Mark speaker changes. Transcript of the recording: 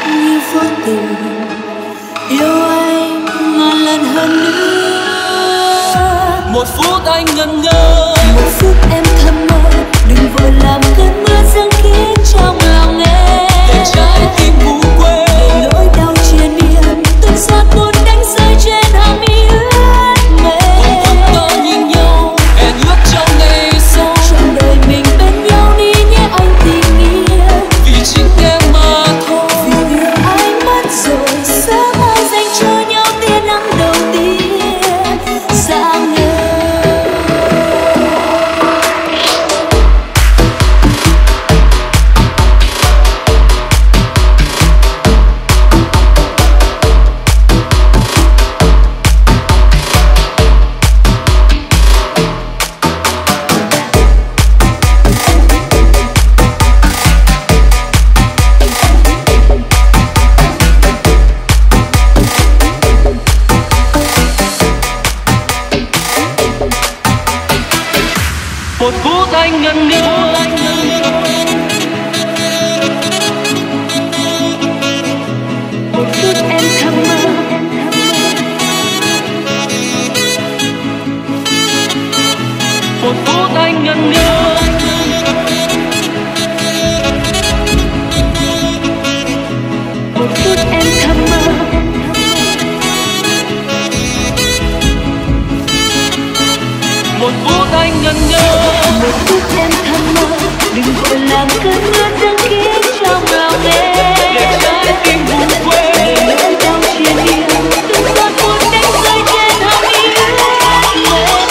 Speaker 1: như vô tình yêu anh ngàn lần hơn nữa.
Speaker 2: Một phút anh ngẩn ngơ,
Speaker 1: một phút em thầm mơ, đừng vội làm cơn mưa dâng khiến trong lòng em
Speaker 2: để trái tim ngủ quên,
Speaker 1: để nỗi đau chia miên từng giọt buồn đánh rơi trên hàng mi ướt mềm.
Speaker 2: cùng phút ta nhìn nhau hẹn ước trong ngày sau,
Speaker 1: Trọn đời mình bên nhau đi nhé anh tình yêu,
Speaker 2: vì chính em mà thôi.
Speaker 1: vì yêu anh mất rồi, sớm mai dành cho nhau tia nắng đầu tiên sáng ngời.
Speaker 2: Một phút anh ngẩn ngơ,
Speaker 1: Một phút em thầm mơ,
Speaker 2: một phút anh ngẩn ngơ,
Speaker 1: một phút em thầm mơ,
Speaker 2: một phút anh ngẩn ngơ.
Speaker 1: một phút em thầm mơ, đừng vội làm cơn mưa dâng khiến trong lòng em
Speaker 2: Để trái tim ngủ quên,
Speaker 1: để nỗi đau chia liêu từng giọt buồn đánh rơi trên hàng mi ướt mềm.